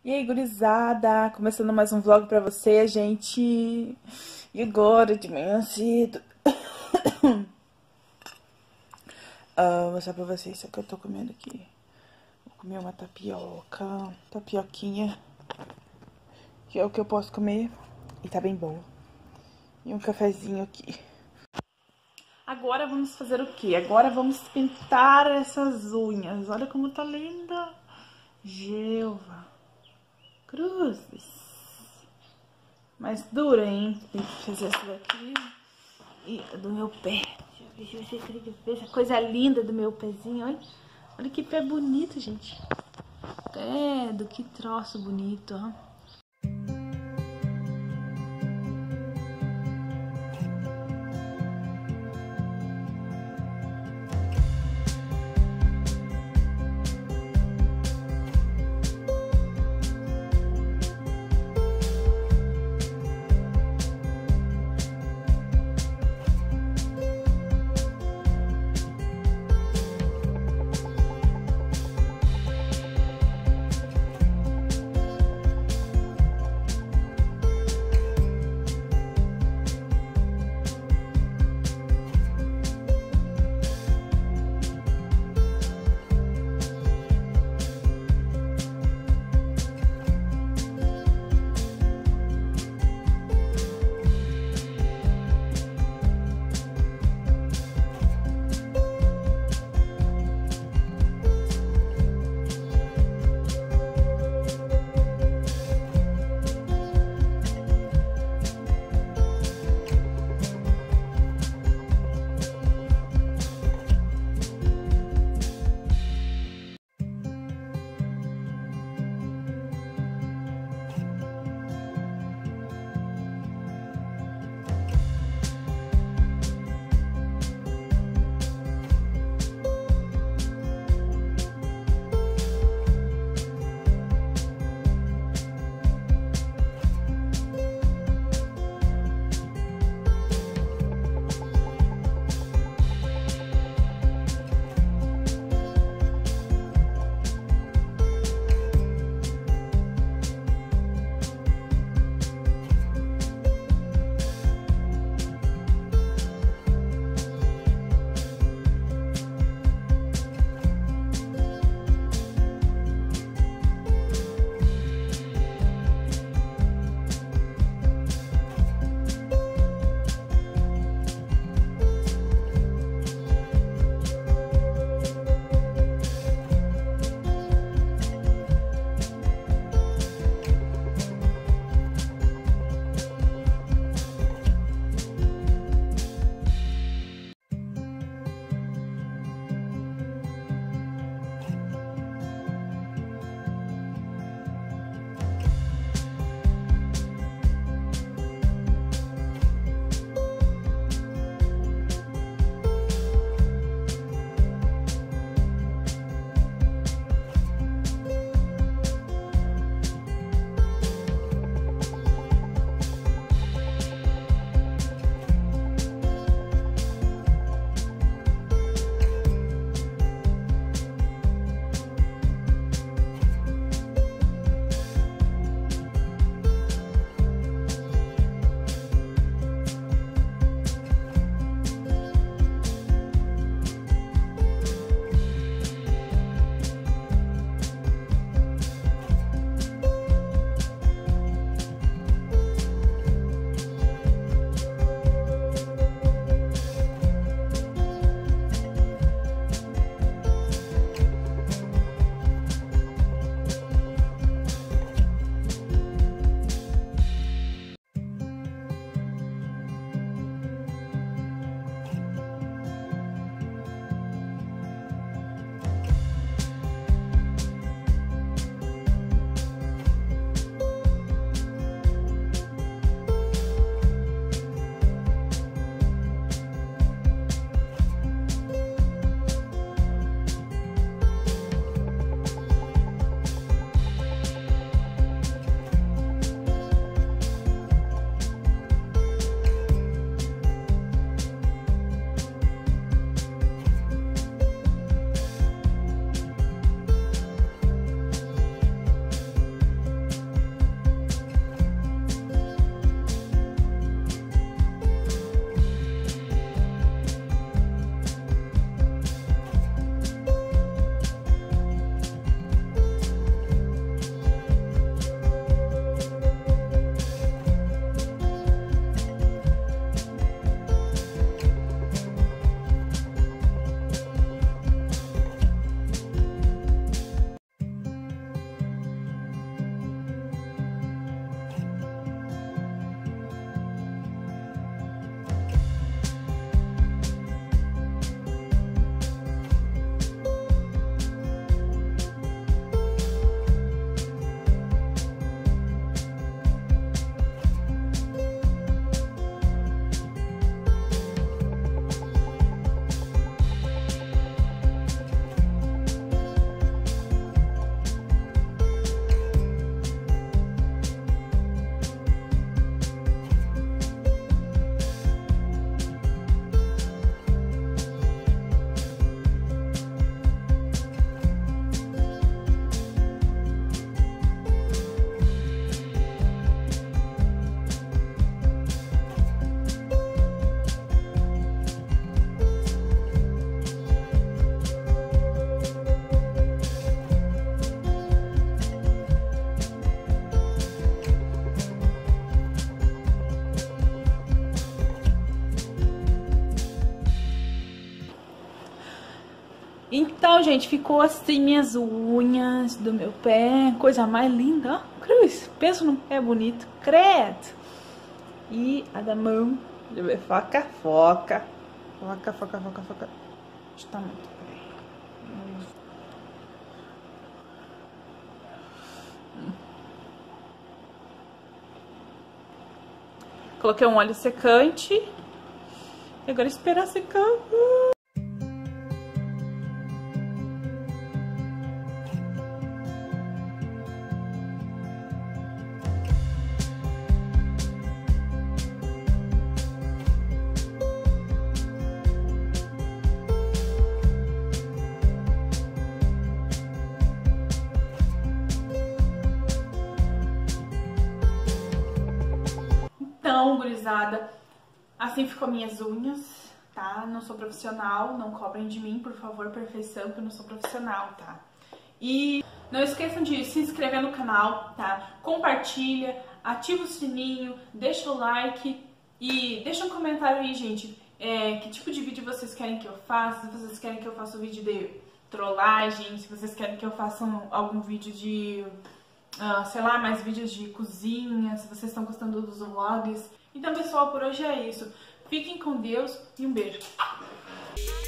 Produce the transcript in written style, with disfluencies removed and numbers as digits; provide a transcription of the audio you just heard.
E aí, gurizada, começando mais um vlog pra você, gente. E agora, de manhã cedo. Vou mostrar pra vocês o que eu tô comendo aqui. Vou comer uma tapioquinha, que é o que eu posso comer e tá bem bom. E um cafezinho aqui. Agora vamos fazer o quê? Agora vamos pintar essas unhas. Olha como tá linda. Jeová. Cruzes. Mais dura, hein? Tem que fazer essa daqui. E do meu pé. Deixa eu ver se você ver essa coisa linda do meu pezinho. Olha, olha que pé bonito, gente. Credo, que troço bonito, ó. Então, gente, ficou assim minhas unhas do meu pé. Coisa mais linda, ó. Cruz, pensa num pé bonito. Credo. E a da mão. Deixa eu ver. Foca. Foca. Está muito bem. Coloquei um óleo secante. E agora esperar secar. Então, gurizada, assim ficou minhas unhas, tá? Não sou profissional, não cobrem de mim, por favor, perfeição, que eu não sou profissional, tá? E não esqueçam de se inscrever no canal, tá? Compartilha, ativa o sininho, deixa o like e deixa um comentário aí, gente. Que tipo de vídeo vocês querem que eu faça? Se vocês querem que eu faça um vídeo de trollagem, se vocês querem que eu faça algum vídeo de... sei lá, mais vídeos de cozinha, se vocês estão gostando dos vlogs. Então, pessoal, por hoje é isso. Fiquem com Deus e um beijo.